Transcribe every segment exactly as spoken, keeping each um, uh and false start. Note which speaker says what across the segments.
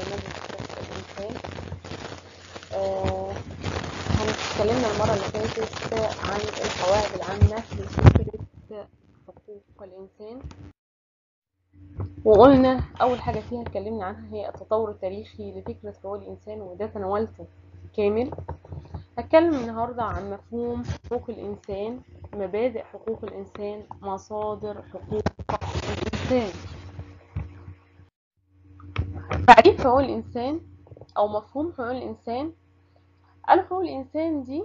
Speaker 1: برنامج حقوق الإنسان. آه هنتكلمنا المرة اللي فاتت عن القواعد العامة لفكرة حقوق الإنسان، وقلنا أول حاجة فيها اتكلمنا عنها هي التطور التاريخي لفكرة حقوق الإنسان، وده تناولته كامل. هتكلم النهاردة عن مفهوم حقوق الإنسان، مبادئ حقوق الإنسان، مصادر حقوق الإنسان. تعريف حقوق الإنسان أو مفهوم حقوق الإنسان. قالوا حقوق الإنسان دي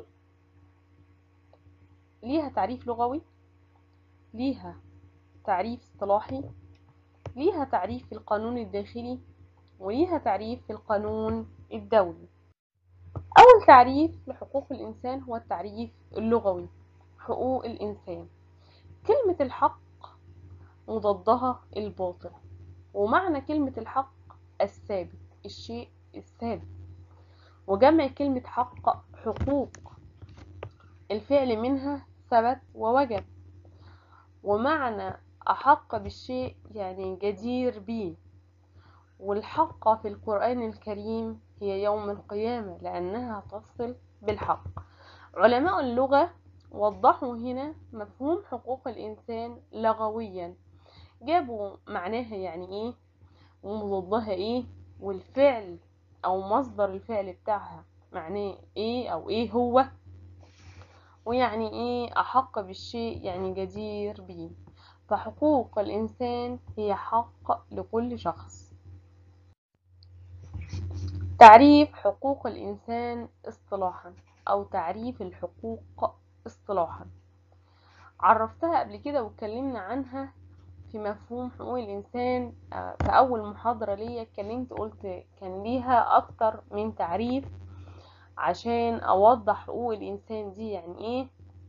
Speaker 1: ليها تعريف لغوي، ليها تعريف اصطلاحي، ليها تعريف في القانون الداخلي، وليها تعريف في القانون الدولي. أول تعريف لحقوق الإنسان هو التعريف اللغوي. حقوق الإنسان، كلمة الحق وضدها الباطل، ومعنى كلمة الحق الثابت، الشيء الثابت، وجمع كلمة حق حقوق، الفعل منها ثبت ووجب، ومعنى أحق بالشيء يعني جدير به. والحق في القرآن الكريم هي يوم القيامة لأنها تصل بالحق. علماء اللغة وضحوا هنا مفهوم حقوق الإنسان لغويا، جابوا معناها يعني إيه ومضادها إيه، والفعل أو مصدر الفعل بتاعها معناه إيه أو إيه هو، ويعني إيه أحق بالشيء يعني جدير به. فحقوق الإنسان هي حق لكل شخص. تعريف حقوق الإنسان اصطلاحا أو تعريف الحقوق اصطلاحا، عرفتها قبل كده واتكلمنا عنها في مفهوم حقوق الإنسان. في أول محاضرة ليا اتكلمت قلت كان ليها أكتر من تعريف عشان أوضح حقوق الإنسان دي يعني إيه.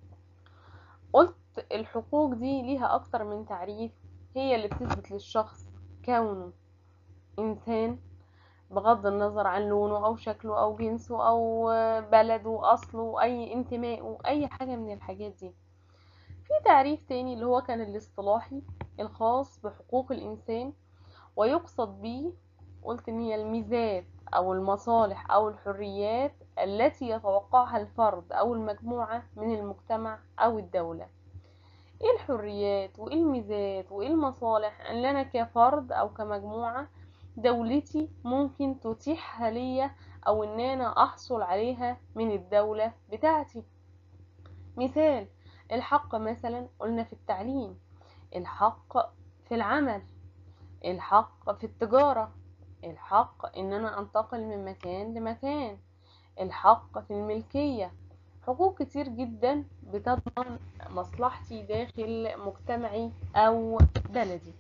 Speaker 1: قلت الحقوق دي ليها أكتر من تعريف، هي اللي بتثبت للشخص كونه إنسان بغض النظر عن لونه أو شكله أو جنسه أو بلده أصله أي انتمائه أي حاجة من الحاجات دي. في تعريف تاني اللي هو كان الاصطلاحي الخاص بحقوق الإنسان، ويقصد به قلت إن هي الميزات أو المصالح أو الحريات التي يتوقعها الفرد أو المجموعة من المجتمع أو الدولة. إيه الحريات وإيه الميزات وإيه المصالح اللي أنا كفرد أو كمجموعة دولتي ممكن تتيحها ليا أو إن أنا أحصل عليها من الدولة بتاعتي؟ مثال الحق مثلا قلنا في التعليم، الحق في العمل، الحق في التجارة، الحق ان انا انتقل من مكان لمكان، الحق في الملكية. حقوق كتير جدا بتضمن مصلحتي داخل مجتمعي او بلدي.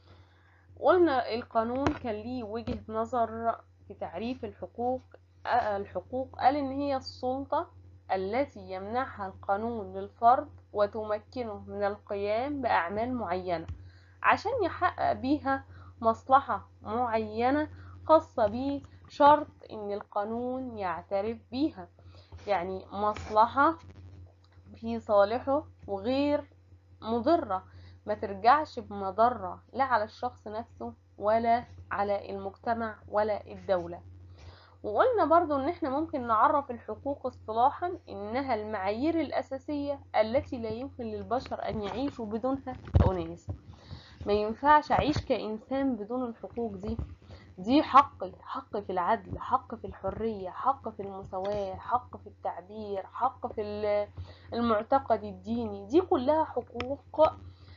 Speaker 1: قلنا القانون كان ليه وجهة نظر في تعريف الحقوق. الحقوق قال ان هي السلطة التي يمنحها القانون للفرد وتمكنه من القيام بأعمال معينة عشان يحقق بيها مصلحة معينة خاصة بيه، شرط ان القانون يعترف بيها، يعني مصلحة في صالحه وغير مضرة، ما ترجعش بمضرة لا على الشخص نفسه ولا على المجتمع ولا الدولة. وقلنا برضو ان احنا ممكن نعرف الحقوق اصطلاحا انها المعايير الاساسية التي لا يمكن للبشر ان يعيشوا بدونها كأناس. ما ينفعش اعيش كإنسان بدون الحقوق دي. دي حقي، حق في العدل، حق في الحرية، حق في المساواة، حق في التعبير، حق في المعتقد الديني. دي كلها حقوق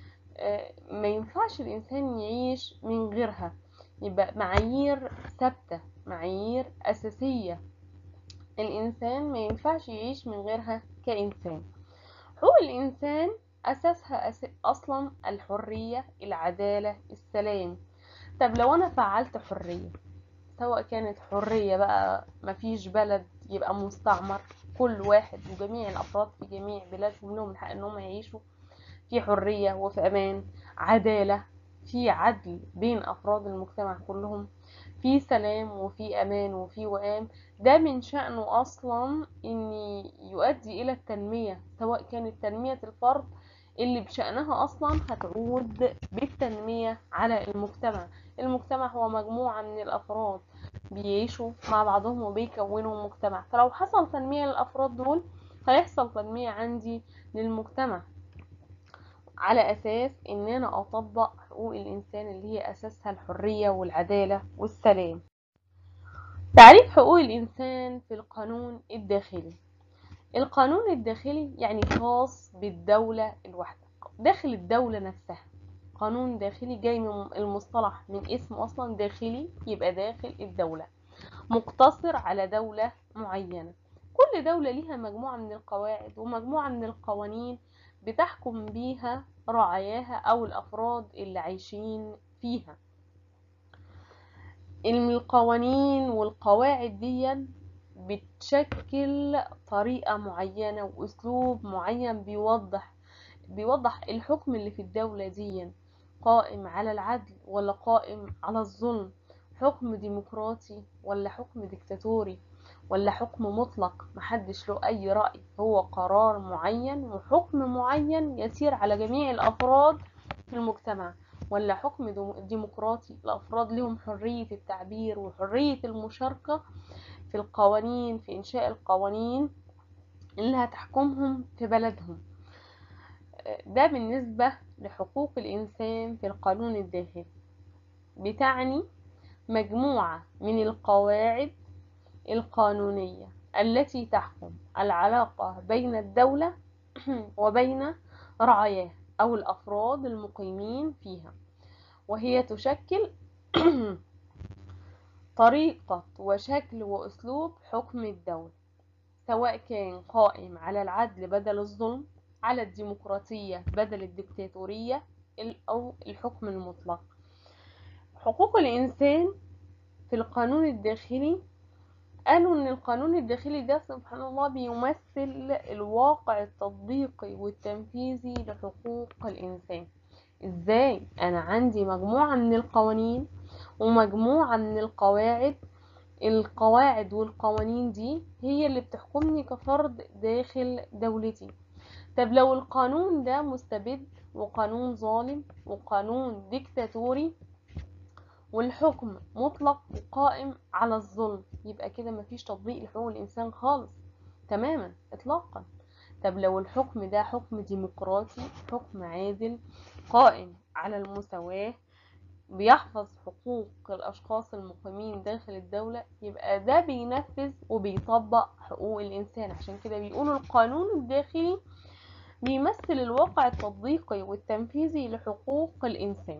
Speaker 1: ما ينفعش الإنسان يعيش من غيرها. يبقى معايير ثابتة، معايير أساسية الإنسان ما ينفعش يعيش من غيرها كإنسان. حقوق الإنسان أساسها أس... أصلا الحرية، العدالة، السلام. طب لو أنا فعلت حرية، سواء كانت حرية بقى مفيش بلد يبقى مستعمر، كل واحد وجميع الأفراد في جميع بلادهم لهم الحق أنهم يعيشوا في حرية وفي أمان، عدالة، في عدل بين أفراد المجتمع كلهم، في سلام وفي أمان وفي وئام. ده من شأنه أصلا أن يؤدي إلى التنمية، سواء كانت تنمية الفرد اللي بشأنها أصلا هتعود بالتنمية على المجتمع. المجتمع هو مجموعة من الأفراد بيعيشوا مع بعضهم وبيكونوا مجتمع. فلو حصل تنمية للأفراد دول هيحصل تنمية عندي للمجتمع، على أساس إن أنا أطبق حقوق الإنسان اللي هي أساسها الحرية والعدالة والسلام. تعريف حقوق الإنسان في القانون الداخلي. القانون الداخلي يعني خاص بالدولة الواحدة، داخل الدولة نفسها. قانون داخلي جاي من المصطلح من اسم أصلا داخلي، يبقى داخل الدولة، مقتصر على دولة معينة. كل دولة ليها مجموعة من القواعد ومجموعة من القوانين بتحكم بيها رعاياها أو الأفراد اللي عايشين فيها. القوانين والقواعد دي بتشكل طريقة معينة وأسلوب معين بيوضح بيوضح الحكم اللي في الدولة دي قائم على العدل ولا قائم على الظلم، حكم ديمقراطي ولا حكم ديكتاتوري، ولا حكم مطلق محدش له أي رأي، هو قرار معين وحكم معين يسير على جميع الأفراد في المجتمع، ولا حكم ديمقراطي الأفراد لهم حرية التعبير وحرية المشاركة في القوانين، في إنشاء القوانين اللي هتحكمهم في بلدهم. ده بالنسبة لحقوق الإنسان في القانون الداخلي، بتعني مجموعة من القواعد القانونية التي تحكم العلاقة بين الدولة وبين رعاياها أو الأفراد المقيمين فيها، وهي تشكل طريقة وشكل وأسلوب حكم الدولة، سواء كان قائم على العدل بدل الظلم، على الديمقراطية بدل الدكتاتورية، أو الحكم المطلق. حقوق الإنسان في القانون الداخلي، قالوا إن القانون الداخلي ده سبحان الله بيمثل الواقع التطبيقي والتنفيذي لحقوق الإنسان. إزاي؟ أنا عندي مجموعة من القوانين ومجموعة من القواعد، القواعد والقوانين دي هي اللي بتحكمني كفرد داخل دولتي. طب لو القانون ده مستبد وقانون ظالم وقانون ديكتاتوري والحكم مطلق وقائم على الظلم، يبقى كده مفيش تطبيق لحقوق الإنسان خالص تماما إطلاقا. طب لو الحكم ده حكم ديمقراطي، حكم عادل قائم على المساواة، بيحفظ حقوق الأشخاص المقيمين داخل الدولة، يبقى ده بينفذ وبيطبق حقوق الإنسان. عشان كده بيقولوا القانون الداخلي بيمثل الواقع التطبيقي والتنفيذي لحقوق الإنسان.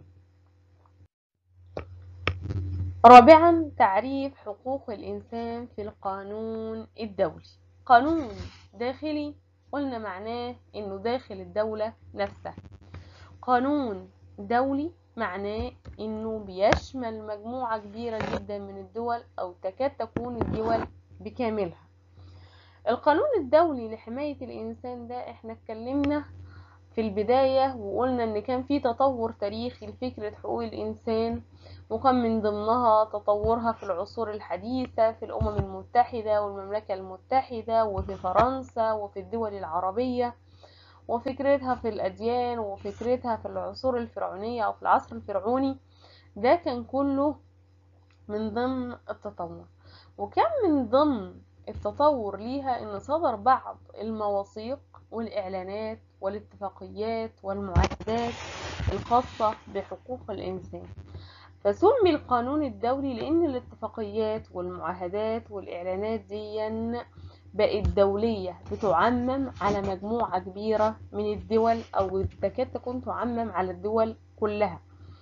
Speaker 1: رابعا، تعريف حقوق الإنسان في القانون الدولي. قانون داخلي قلنا معناه إنه داخل الدولة نفسها. قانون دولي معناه إنه بيشمل مجموعة كبيرة جدا من الدول أو تكاد تكون الدول بكاملها. القانون الدولي لحماية الإنسان ده احنا اتكلمنا في البداية وقلنا ان كان في تطور تاريخي لفكرة حقوق الانسان، وكان من ضمنها تطورها في العصور الحديثة في الامم المتحدة والمملكة المتحدة وفي فرنسا وفي الدول العربية، وفكرتها في الاديان وفكرتها في العصور الفرعونية او في العصر الفرعوني. ده كان كله من ضمن التطور. وكان من ضمن التطور ليها ان صدر بعض المواثيق والاعلانات والاتفاقيات والمعاهدات الخاصة بحقوق الانسان. فسمي القانون الدولي لان الاتفاقيات والمعاهدات والاعلانات دي بقت دولية بتعمم على مجموعة كبيرة من الدول او تكاد تكون تعمم على الدول كلها.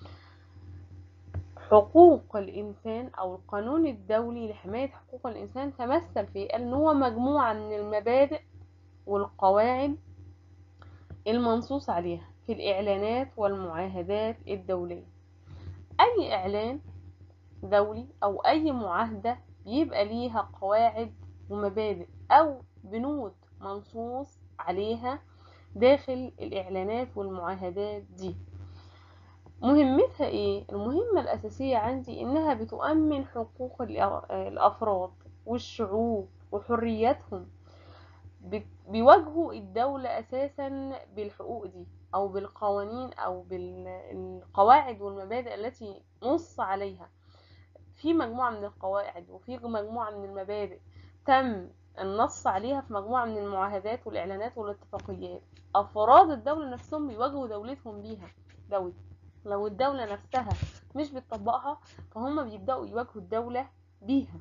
Speaker 1: حقوق الإنسان أو القانون الدولي لحماية حقوق الإنسان تمثل في أنه هو مجموعة من المبادئ والقواعد المنصوص عليها في الإعلانات والمعاهدات الدولية. أي إعلان دولي أو أي معاهدة بيبقى ليها قواعد ومبادئ أو بنود منصوص عليها داخل الإعلانات والمعاهدات دي. مهمتها ايه؟ المهمة الأساسية عندي انها بتؤمن حقوق الأفراد والشعوب وحرياتهم، بيواجهوا الدولة أساسا بالحقوق دي أو بالقوانين أو بالقواعد والمبادئ التي نص عليها في مجموعة من القواعد وفي مجموعة من المبادئ تم النص عليها في مجموعة من المعاهدات والإعلانات والاتفاقيات، أفراد الدولة نفسهم بيواجهوا دولتهم بيها. لو لو الدولة نفسها مش بتطبقها فهم بيبدأوا يواجهوا الدولة بيها.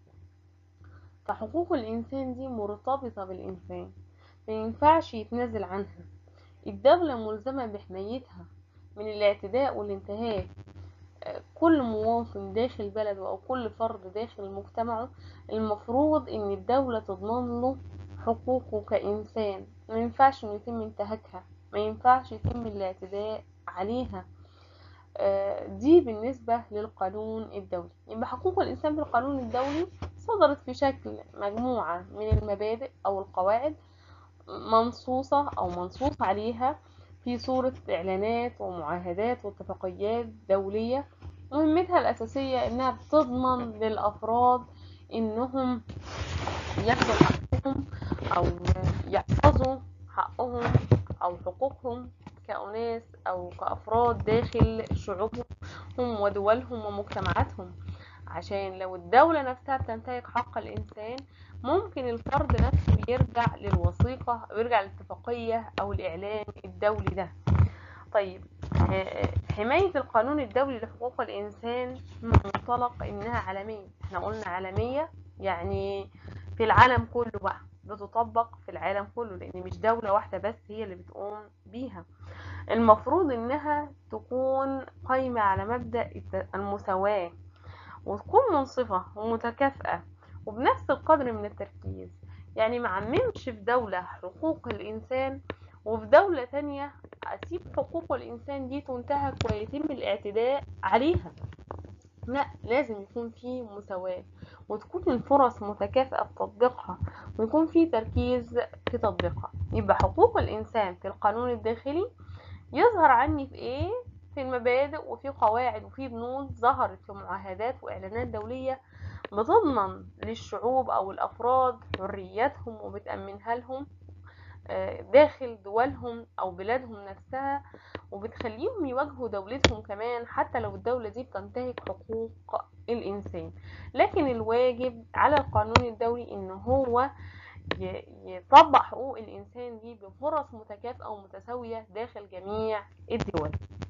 Speaker 1: فحقوق الإنسان دي مرتبطة بالإنسان، ما ينفعش يتنازل عنها. الدولة ملزمة بحمايتها من الاعتداء والانتهاك. كل مواطن داخل بلده أو كل فرد داخل مجتمعه المفروض إن الدولة تضمن له حقوقه كإنسان، ما ينفعش إنه يتم انتهاكها، ما ينفعش يتم الاعتداء عليها. دي بالنسبة للقانون الدولي. يبقى حقوق الإنسان في القانون الدولي صدرت في شكل مجموعة من المبادئ أو القواعد منصوصة أو منصوص عليها في صورة إعلانات ومعاهدات واتفاقيات دولية. مهمتها الأساسية إنها بتضمن للأفراد إنهم ياخدوا حقهم أو يحفظوا حقهم أو حقوقهم كأناس أو كأفراد داخل شعوبهم ودولهم ومجتمعاتهم. عشان لو الدولة نفسها بتنتهك حق الإنسان ممكن الفرد نفسه يرجع للوثيقة أو يرجع للاتفاقية أو الإعلان الدولي ده. طيب، حماية القانون الدولي لحقوق الإنسان من منطلق إنها عالمية. احنا قلنا عالمية يعني في العالم كله بقى، بتطبق في العالم كله، لأن مش دولة واحدة بس هي اللي بتقوم بيها. المفروض إنها تكون قايمة على مبدأ المساواة، وتكون منصفة ومتكافئة وبنفس القدر من التركيز. يعني معممش في دولة حقوق الإنسان وفي دولة تانية أسيب حقوق الإنسان دي تنتهك ويتم الاعتداء عليها. لا، لازم يكون في مساواة وتكون الفرص متكافئة في تطبيقها ويكون في تركيز في تطبيقها. يبقى حقوق الإنسان في القانون الداخلي يظهر عني في ايه؟ في المبادئ وفي قواعد وفي بنود ظهرت في معاهدات واعلانات دولية بتضمن للشعوب او الافراد حرياتهم وبتأمنها لهم داخل دولهم او بلادهم نفسها، وبتخليهم يواجهوا دولتهم كمان حتى لو الدولة دي بتنتهك حقوق الانسان. لكن الواجب على القانون الدولي ان هو يطبق حقوق الإنسان دي بفرص متكافئة ومتساوية داخل جميع الدول.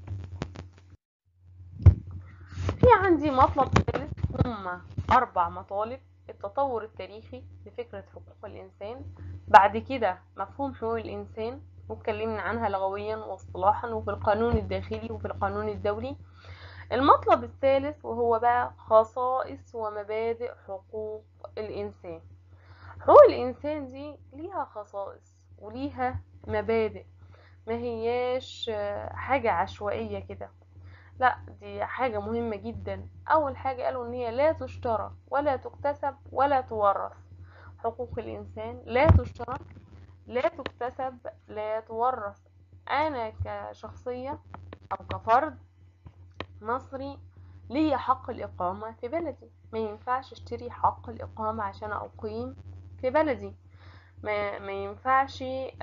Speaker 1: في عندي مطلب ثالث، هما أربع مطالب: التطور التاريخي لفكرة حقوق الإنسان، بعد كده مفهوم حقوق الإنسان واتكلمنا عنها لغويا واصطلاحا وفي القانون الداخلي وفي القانون الدولي. المطلب الثالث وهو بقى خصائص ومبادئ حقوق الإنسان. حقوق الإنسان دي ليها خصائص وليها مبادئ، ما هياش حاجة عشوائية كده، لا دي حاجة مهمة جدا. أول حاجة قالوا إن هي لا تشترى ولا تكتسب ولا تورث. حقوق الإنسان لا تشترى، لا تكتسب، لا تورث. أنا كشخصية أو كفرد مصري ليا حق الإقامة في بلدي، ما ينفعش اشتري حق الإقامة عشان أقيم في بلدي، ما, ما ينفعش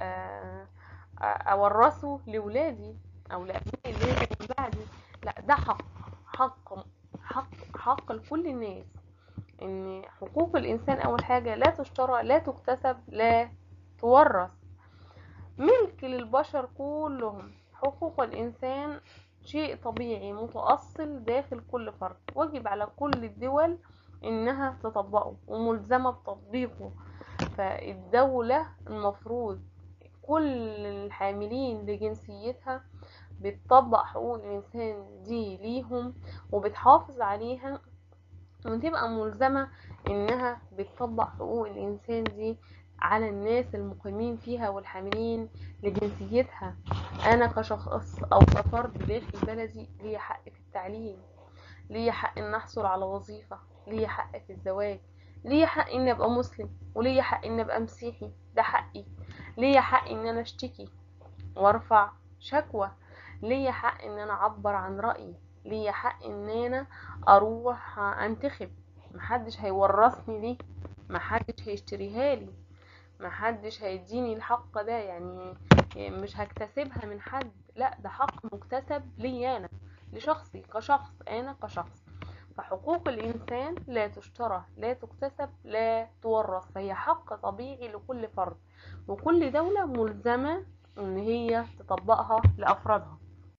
Speaker 1: أورثه لولادي أو لأبنائي اللي هيجوا من بعدي. لا، ده حق حق حق حق لكل الناس. إن حقوق الإنسان أول حاجة لا تشترى لا تكتسب لا تورث، ملك للبشر كلهم. حقوق الإنسان شيء طبيعي متأصل داخل كل فرد، واجب على كل الدول إنها تطبقه وملزمة بتطبيقه. فالدولة المفروض كل الحاملين لجنسيتها بتطبق حقوق الإنسان دي ليهم وبتحافظ عليها وتبقى ملزمة إنها بتطبق حقوق الإنسان دي على الناس المقيمين فيها والحاملين لجنسيتها. أنا كشخص أو كفرد داخل بلدي ليا حق في التعليم، ليا حق إن أحصل على وظيفة، ليا حق في الزواج، ليا حق إن أبقى مسلم، وليا حق إن أبقى مسيحي، ده حقي. ليا حق إن أنا أشتكي وارفع شكوى، ليا حق إن أنا أعبر عن رأيي، ليا حق إن أنا أروح أنتخب. محدش هيورثني دي، محدش هيشتريها لي، محدش هيديني الحق ده. يعني مش هكتسبها من حد، لا ده حق مكتسب لي أنا، لشخصي كشخص، أنا كشخص. فحقوق الإنسان لا تشترى، لا تكتسب، لا تورث، فهي حق طبيعي لكل فرد، وكل دولة ملزمة إن هي تطبقها لأفرادها.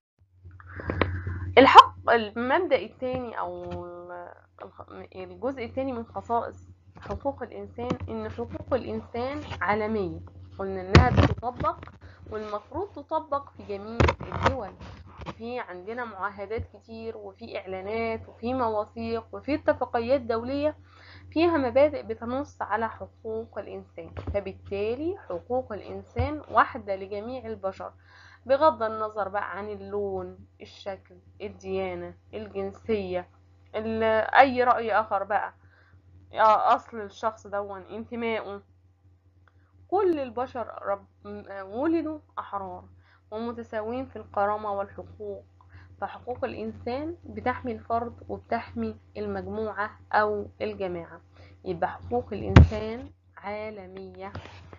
Speaker 1: الحق المبدأ الثاني أو الجزء الثاني من خصائص حقوق الإنسان إن حقوق الإنسان عالمية، قلنا إنها بتطبق والمفروض تطبق في جميع الدول. في عندنا معاهدات كتير، وفي إعلانات، وفي مواثيق، وفي اتفاقيات دولية فيها مبادئ بتنص على حقوق الإنسان. فبالتالي حقوق الإنسان واحدة لجميع البشر، بغض النظر بقى عن اللون، الشكل، الديانة، الجنسية، أي رأي آخر بقى، أصل الشخص دون، انتمائه. كل البشر رب ولدوا أحرار ومتساوين في الكرامة والحقوق. فحقوق الإنسان بتحمي الفرد وبتحمي المجموعة أو الجماعة. يبقى حقوق الإنسان عالمية.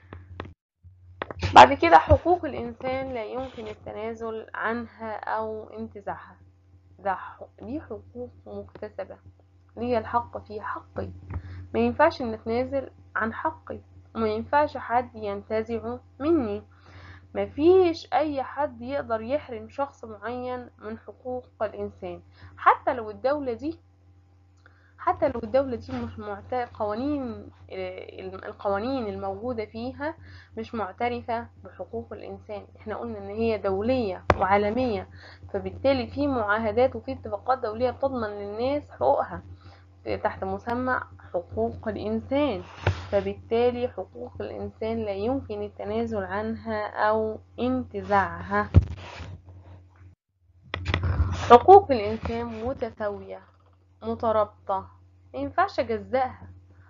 Speaker 1: بعد كده حقوق الإنسان لا يمكن التنازل عنها أو انتزاعها. ده دي حقوق مكتسبة، لي الحق في حقي، ما ينفعش نتنازل عن حقي، وما ينفعش حد ينتزعه مني. مفيش اي حد يقدر يحرم شخص معين من حقوق الانسان، حتى لو الدولة دي حتى لو الدولة دي مش معترفة، قوانين القوانين الموجودة فيها مش معترفة بحقوق الإنسان. احنا قلنا ان هي دولية وعالمية، فبالتالي في معاهدات وفي اتفاقات دولية بتضمن للناس حقوقها تحت مسمى حقوق الإنسان. فبالتالي حقوق الإنسان لا يمكن التنازل عنها أو انتزاعها. حقوق الإنسان متساوية مترابطة، ما ينفعش أجزأها.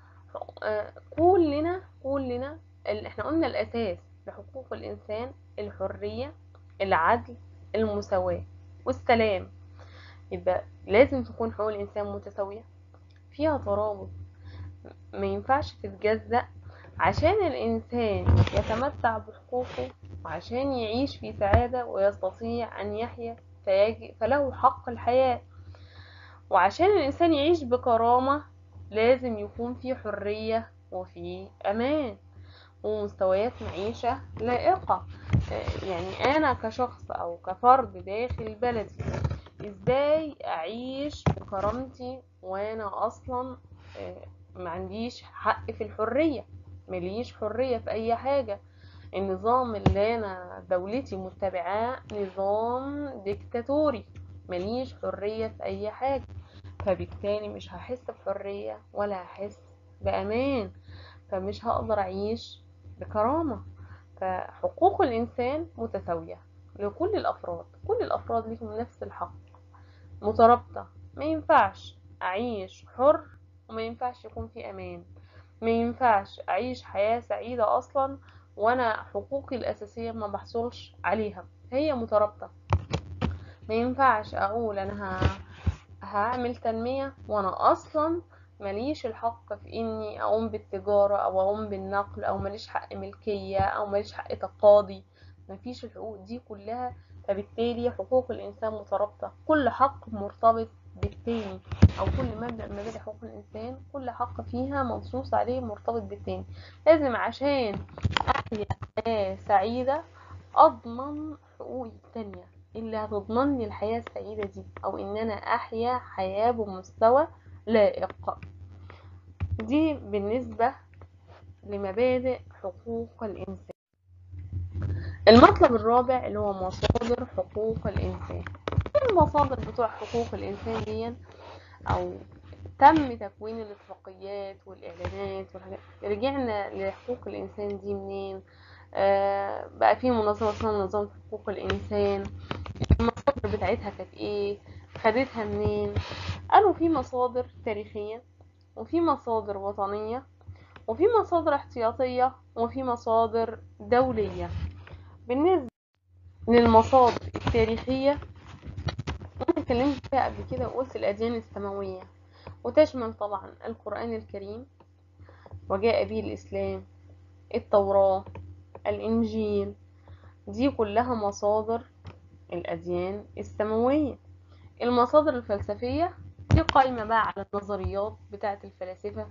Speaker 1: كلنا كلنا احنا قلنا الأساس لحقوق الإنسان الحرية، العدل، المساواة والسلام. يبقى لازم تكون حقوق الإنسان متساوية، فيها ترابط، ما ينفعش تتجزأ، عشان الإنسان يتمتع بحقوقه وعشان يعيش في سعادة ويستطيع أن يحيا فله حق الحياة. وعشان الإنسان يعيش بكرامة لازم يكون في حرية وفي أمان ومستويات معيشة لائقة. يعني أنا كشخص أو كفرد داخل بلدي إزاي أعيش بكرامتي وأنا أصلا ما عنديش حق في الحرية، مليش حرية في أي حاجة. النظام اللي أنا دولتي متبعاه نظام ديكتاتوري، مليش حرية في أي حاجة، فبالتالي مش هحس بحرية ولا هحس بأمان، فمش هقدر أعيش بكرامة. فحقوق الإنسان متساوية لكل الأفراد، كل الأفراد لهم نفس الحق، مترابطة. ما ينفعش أعيش حر وما ينفعش يكون في أمان، ما ينفعش أعيش حياة سعيدة أصلا وأنا حقوقي الأساسية ما بحصلش عليها، هي مترابطة. ما ينفعش أقول أنا هعمل تنمية وأنا أصلا ماليش الحق في إني أقوم بالتجارة أو أقوم بالنقل، أو ماليش حق ملكية، أو ماليش حق تقاضي، مفيش الحقوق دي كلها. فبالتالي حقوق الإنسان مترابطة، كل حق مرتبط بالتاني، أو كل مبدأ من مبادئ حقوق الإنسان كل حق فيها منصوص عليه مرتبط بالتاني. لازم عشان أحيا حياة سعيدة أضمن حقوقي التانية اللي هتضمن لي الحياة السعيدة دي، أو إن أنا أحيا حياة بمستوى لائق. دي بالنسبة لمبادئ حقوق الإنسان. المطلب الرابع اللي هو مصادر حقوق الإنسان. المصادر بتوع حقوق الإنسان دي أو تم تكوين الاتفاقيات والإعلانات والحاجات، رجعنا لحقوق الإنسان دي منين؟ آه بقى في منظمة اسمها منظمة حقوق الإنسان، المصادر بتاعتها كانت ايه، خدتها منين؟ قالوا في مصادر تاريخية، وفي مصادر وطنية، وفي مصادر احتياطية، وفي مصادر دولية. بالنسبة للمصادر التاريخية انا اتكلمت فيها قبل كده وقلت الأديان السماوية، وتشمل طبعا القرآن الكريم وجاء به الإسلام، التوراة، الإنجيل، دي كلها مصادر الأديان السماوية. المصادر الفلسفية دي قائمة بقى على النظريات بتاعة الفلاسفة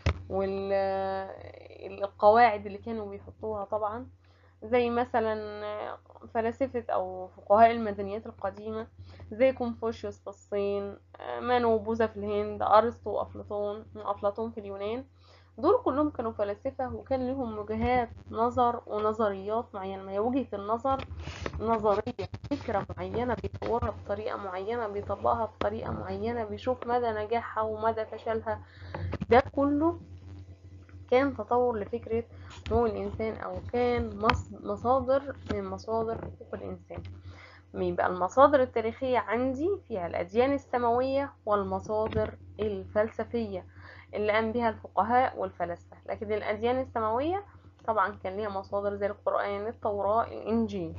Speaker 1: والقواعد اللي كانوا بيحطوها طبعا، زي مثلا فلاسفة أو فقهاء المدنيات القديمة زي كونفوشيوس في الصين، مانو وبوذا في الهند، أرسطو وأفلاطون وأفلاطون في اليونان. دول كلهم كانوا فلاسفة وكان لهم وجهات نظر ونظريات معينة. ما هي وجهة النظر نظرية، فكرة معينة بيطورها بطريقة معينة، بيطبقها بطريقة معينة، بيشوف مدى نجاحها ومدى فشلها. ده كله كان تطور لفكرة نمو الإنسان، أو كان مصادر من مصادر حقوق الإنسان. يبقى المصادر التاريخية عندي فيها الأديان السماوية والمصادر الفلسفية اللي قام بها الفقهاء والفلاسفة. لكن الأديان السماوية طبعا كان ليها مصادر زي القرآن، التوراة، الإنجيل.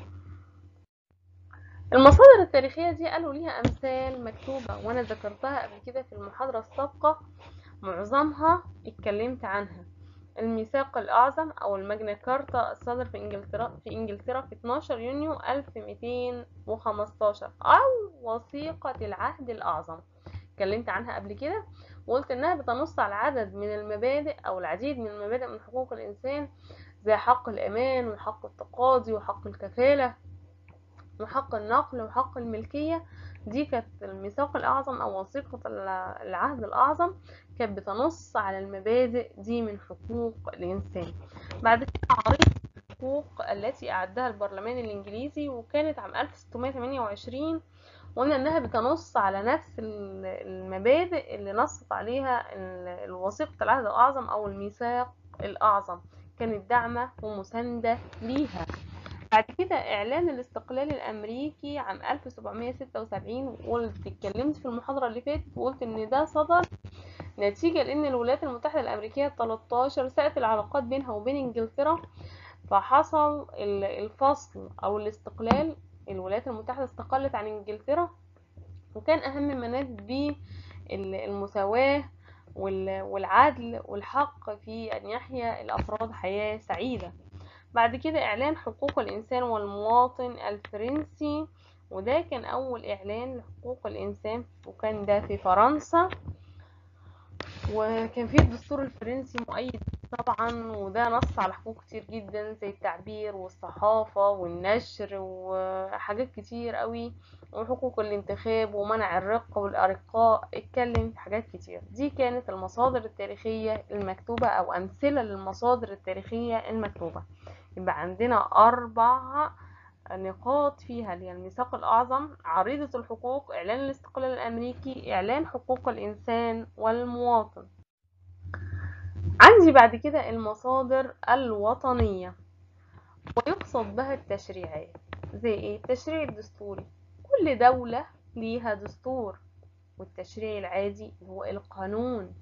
Speaker 1: المصادر التاريخية دي قالوا ليها أمثال مكتوبة، وأنا ذكرتها قبل كده في المحاضرة السابقة، معظمها اتكلمت عنها. الميثاق الأعظم أو الماجنا كارتا الصادر في إنجلترا في إنجلترا في اتناشر يونيو ألف ومئتين وخمستاشر، أو وثيقة العهد الأعظم، اتكلمت عنها قبل كده وقلت إنها بتنص على عدد من المبادئ أو العديد من المبادئ من حقوق الإنسان، زي حق الأمان وحق التقاضي وحق الكفالة وحق النقل وحق الملكية. دي كانت الميثاق الأعظم أو وثيقة العهد الأعظم، كانت بتنص على المبادئ دي من حقوق الإنسان. بعد كده عريضة الحقوق التي أعدها البرلمان الإنجليزي، وكانت عام ألف وستمائة وثمانية وعشرين، وقلنا إنها بتنص على نفس المبادئ اللي نصت عليها الوثيقة العهد الأعظم أو الميثاق الأعظم، كانت داعمة ومساندة ليها. بعد كده إعلان الاستقلال الأمريكي عام ألف وسبعمائة وستة وسبعين، وقلت اتكلمت في المحاضرة اللي فاتت وقلت إن ده صدر نتيجة لأن الولايات المتحدة الأمريكية تلتاشر ساءت العلاقات بينها وبين إنجلترا، فحصل الفصل أو الاستقلال. الولايات المتحدة استقلت عن إنجلترا، وكان أهم ما نادت بيه المساواة والعدل والحق في أن يحيا الأفراد حياة سعيدة. بعد كده إعلان حقوق الإنسان والمواطن الفرنسي، وده كان أول إعلان لحقوق الإنسان، وكان ده في فرنسا، وكان فيه الدستور الفرنسي مؤيد طبعا، وده نص على حقوق كتير جدا زي التعبير والصحافة والنشر وحاجات كتير قوي، وحقوق الانتخاب ومنع الرق والأرقاء، اتكلم في حاجات كتير. دي كانت المصادر التاريخية المكتوبة أو أمثلة للمصادر التاريخية المكتوبة. يبقى عندنا أربع نقاط فيها، اللي هي الميثاق الأعظم، عريضة الحقوق، إعلان الاستقلال الأمريكي، إعلان حقوق الإنسان والمواطن. عندي بعد كده المصادر الوطنية، ويقصد بها التشريعات. زي إيه؟ التشريع الدستوري، كل دولة ليها دستور، والتشريع العادي هو القانون،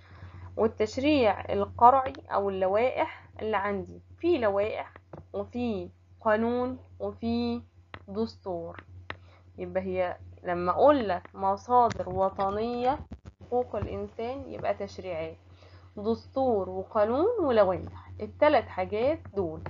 Speaker 1: والتشريع القرعي أو اللوائح اللي عندي، في لوائح وفي قانون وفي دستور. يبقى هي لما اقول لك مصادر وطنية حقوق الانسان يبقى تشريعات، دستور وقانون ولوائح، الثلاث حاجات دول.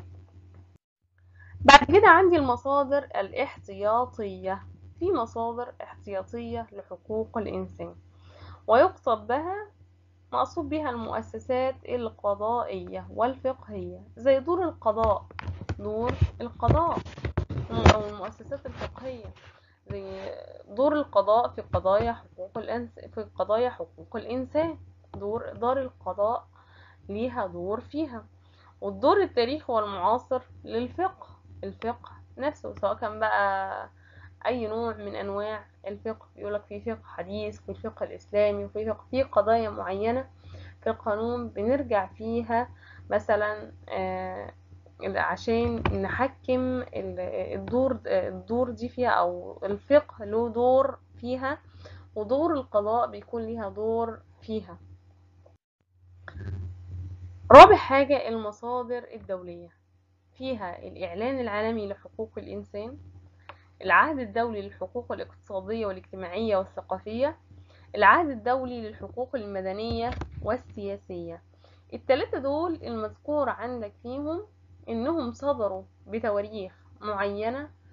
Speaker 1: بعد كده عندي المصادر الاحتياطية، في مصادر احتياطية لحقوق الانسان، ويقصد بها مقصود بها المؤسسات القضائية والفقهية، زي دور القضاء دور القضاء أو المؤسسات الفقهية، زي دور القضاء في قضايا حقوق الإنس... في قضايا حقوق الإنسان، دور دار القضاء ليها دور فيها. والدور التاريخي والمعاصر للفقه، الفقه نفسه، سواء كان بقى أي نوع من أنواع الفقه، يقولك في فقه حديث، في الفقه الإسلامي، وفي فقه في قضايا معينة في القانون بنرجع فيها مثلا آه عشان نحكم الدور الدور دي فيها، او الفقه له دور فيها، ودور القضاء بيكون ليها دور فيها. رابع حاجة المصادر الدولية، فيها الإعلان العالمي لحقوق الإنسان، العهد الدولي للحقوق الاقتصادية والاجتماعية والثقافية، العهد الدولي للحقوق المدنية والسياسية. التلاتة دول المذكور عندك فيهم إنهم صدروا بتواريخ معينة،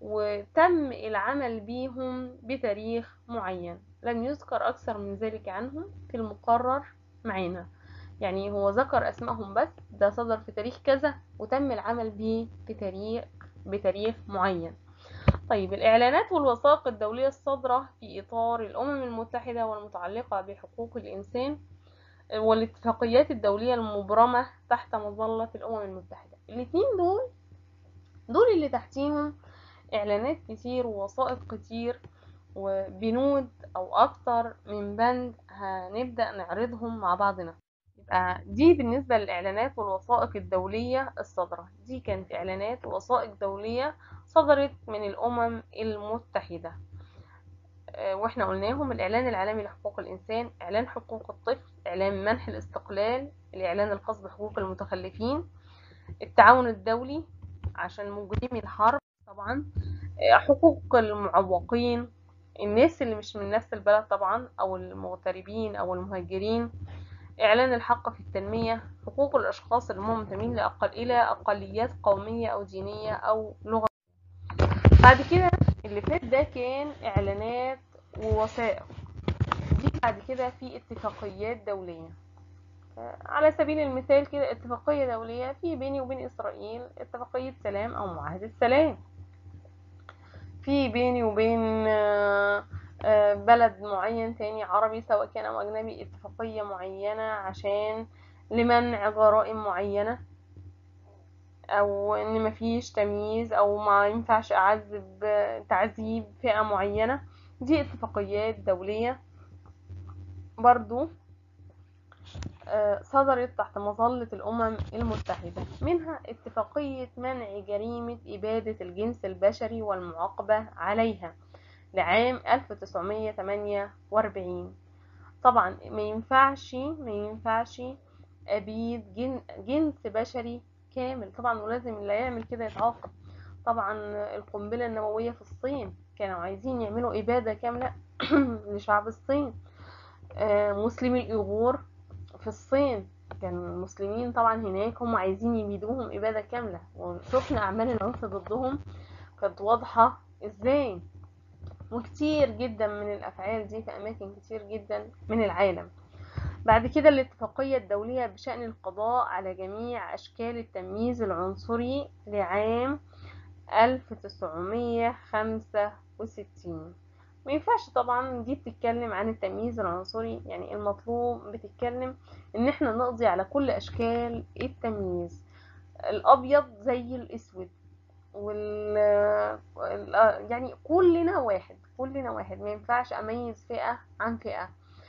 Speaker 1: وتم العمل بيهم بتاريخ معين، لم يذكر أكثر من ذلك عنهم في المقرر معنا. يعني هو ذكر أسمائهم بس، ده صدر في تاريخ كذا وتم العمل به في تاريخ بتاريخ معين. طيب، الإعلانات والوثائق الدولية الصادرة في إطار الأمم المتحدة والمتعلقة بحقوق الإنسان والاتفاقيات الدولية المبرمة تحت مظلة الأمم المتحدة، الاثنين دول دول اللي تحتيهم إعلانات كتير ووثائق كتير وبنود أو أكتر من بند هنبدأ نعرضهم مع بعضنا. يبقى دي بالنسبة للإعلانات والوثائق الدولية الصادرة، دي كانت إعلانات ووثائق دولية صدرت من الأمم المتحدة. واحنا قلناهم: الإعلان العالمي لحقوق الإنسان، إعلان حقوق الطفل، إعلان منح الاستقلال، الإعلان الخاص بحقوق المتخلفين، التعاون الدولي عشان مجرمي الحرب طبعا، حقوق المعوقين، الناس اللي مش من نفس البلد طبعا، أو المغتربين أو المهاجرين، إعلان الحق في التنمية، حقوق الأشخاص المنتمين لأقل إلى أقليات قومية أو دينية أو لغة. بعد كده اللي فات ده كان إعلانات ووثائق. دي بعد كده في اتفاقيات دولية. على سبيل المثال كده، اتفاقية دولية في بيني وبين إسرائيل اتفاقية سلام أو معاهدة سلام، في بيني وبين بلد معين تاني عربي سواء كان أو أجنبي اتفاقية معينة عشان لمنع جرائم معينة، أو إن مفيش تمييز أو ما ينفعش أعذب تعذيب فئة معينة. دي اتفاقيات دولية برضو صدرت تحت مظلة الأمم المتحدة. منها اتفاقية منع جريمة إبادة الجنس البشري والمعاقبة عليها لعام ألف وتسعمية وتمانية وأربعين. طبعا ما ينفعش ما ينفعش أبيد جن جنس بشري كامل طبعا، ولازم اللي يعمل كده يتعاقب. طبعا القنبلة النووية في الصين كانوا عايزين يعملوا إبادة كاملة لشعب الصين. مسلمي الإيغور في الصين كان المسلمين طبعا هناك هم عايزين يبيدوهم إبادة كاملة، وشفنا أعمال العنف ضدهم كانت واضحة إزاي، وكتير جدا من الأفعال دي في أماكن كتير جدا من العالم. بعد كده الاتفاقية الدولية بشأن القضاء على جميع أشكال التمييز العنصري لعام ألف وتسعمية وخمسة وستين. ما ينفعش طبعا، دي بتتكلم عن التمييز العنصري، يعني المطلوب بتتكلم ان احنا نقضي على كل اشكال التمييز، الابيض زي الاسود وال يعني كلنا واحد كلنا واحد، ما ينفعش اميز فئة عن فئة،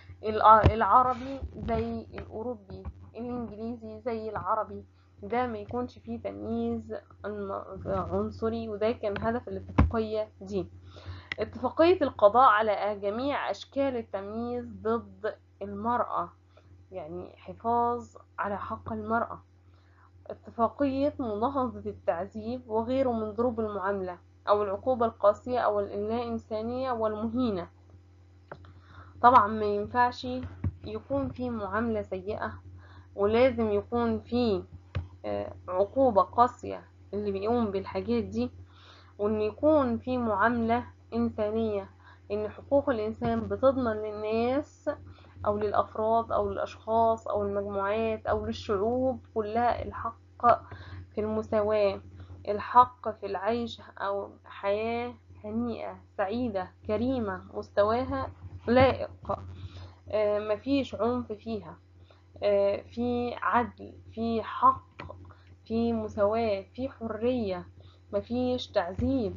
Speaker 1: العربي زي الاوروبي، الانجليزي زي العربي، ده ما يكونش فيه تمييز عنصري. وده كان هدف الاتفاقية دي. اتفاقية القضاء على جميع أشكال التمييز ضد المرأة، يعني حفاظ على حق المرأة. اتفاقية مناهضة التعذيب وغيره من ضروب المعاملة أو العقوبة القاسية أو اللا إنسانية والمهينة. طبعا ما ينفعش يكون في معاملة سيئة، ولازم يكون في عقوبة قاسية اللي بيقوم بالحاجات دي، وان يكون في معاملة إنسانية، ان حقوق الإنسان بتضمن للناس أو للأفراد أو للأشخاص أو المجموعات أو للشعوب كلها الحق في المساواة، الحق في العيش أو حياة هنيئة سعيدة كريمة مستواها لائق، مفيش عنف فيها، في عدل، في حق، في مساواة، في حرية، مفيش تعذيب.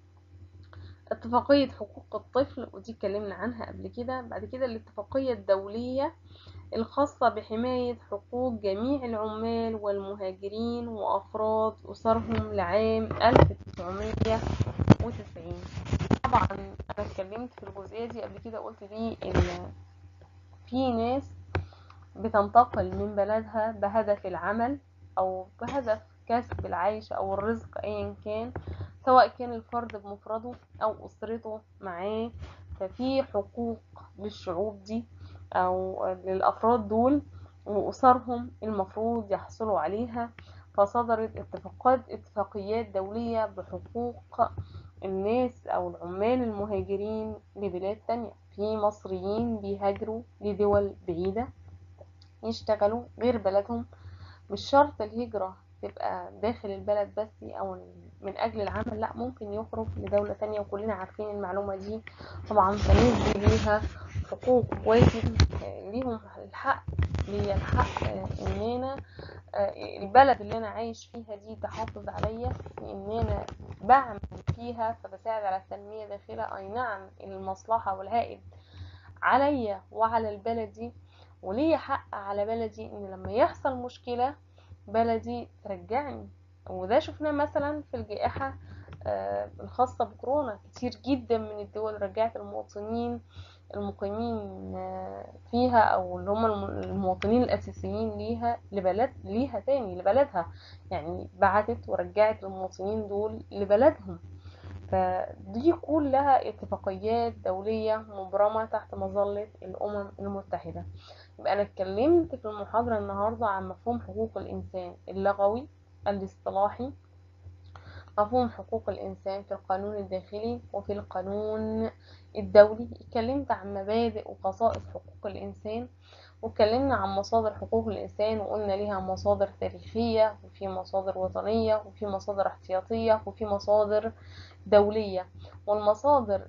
Speaker 1: اتفاقية حقوق الطفل ودي اتكلمنا عنها قبل كده. بعد كده الاتفاقية الدولية الخاصة بحماية حقوق جميع العمال والمهاجرين وأفراد أسرهم لعام ألف وتسعمية وتسعين. طبعا أنا اتكلمت في الجزئية دي قبل كده، قلت دي إن في ناس بتنتقل من بلدها بهدف العمل أو بهدف كسب العيش أو الرزق أيا كان، سواء كان الفرد بمفرده أو أسرته معاه. ففي حقوق للشعوب دي أو للأفراد دول وأسرهم المفروض يحصلوا عليها. فصدرت اتفاقات اتفاقيات دولية بحقوق الناس أو العمال المهاجرين لبلاد تانية. في مصريين بيهاجروا لدول بعيدة يشتغلوا غير بلدهم، مش شرط الهجرة تبقى داخل البلد بس أو من أجل العمل، لا، ممكن يخرج لدولة تانية، وكلنا عارفين المعلومة دي طبعا. فالناس دي ليها حقوق، واجب ليهم الحق، ليا الحق إننا البلد اللي أنا عايش فيها دي تحافظ عليا، إن أنا بعمل فيها فبساعد على التنمية داخلها. أي نعم المصلحة والعائد عليا وعلى البلد دي، وليا حق على بلدي إن لما يحصل مشكلة بلدي ترجعني. وده شفناه مثلا في الجائحة الخاصة بكورونا، كتير جدا من الدول رجعت المواطنين المقيمين فيها او اللي هم المواطنين الاساسيين ليها لبلد ليها تاني لبلدها، يعني بعتت ورجعت المواطنين دول لبلدهم. فدي كلها اتفاقيات دولية مبرمة تحت مظلة الأمم المتحدة. يبقى أنا اتكلمت في المحاضرة النهاردة عن مفهوم حقوق الإنسان اللغوي الاصطلاحي، مفهوم حقوق الإنسان في القانون الداخلي وفي القانون الدولي. اتكلمت عن مبادئ وخصائص حقوق الإنسان، واتكلمنا عن مصادر حقوق الإنسان، وقلنا ليها مصادر تاريخية، وفي مصادر وطنية، وفي مصادر احتياطية، وفي مصادر دولية. والمصادر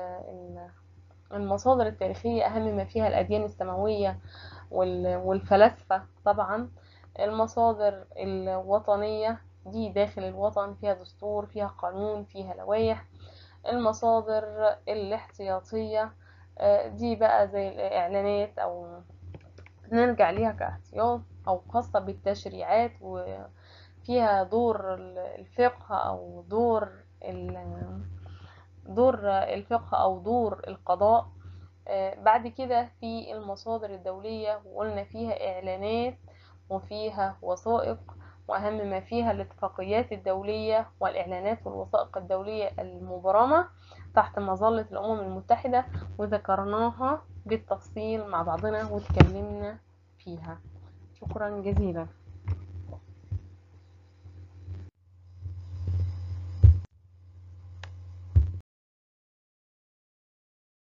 Speaker 1: المصادر التاريخية أهم ما فيها الأديان السماوية والفلاسفة طبعا. المصادر الوطنية دي داخل الوطن فيها دستور، فيها قانون، فيها لوائح. المصادر الاحتياطية دي بقى زي الإعلانات، أو نرجع ليها كاحتياط، أو خاصة بالتشريعات وفيها دور الفقه أو دور دور الفقه أو دور القضاء. بعد كده في المصادر الدولية، وقلنا فيها إعلانات وفيها وثائق، وأهم ما فيها الاتفاقيات الدولية والإعلانات والوثائق الدولية المبرمة تحت مظلة الأمم المتحدة، وذكرناها بالتفصيل مع بعضنا واتكلمنا فيها. شكرا جزيلا.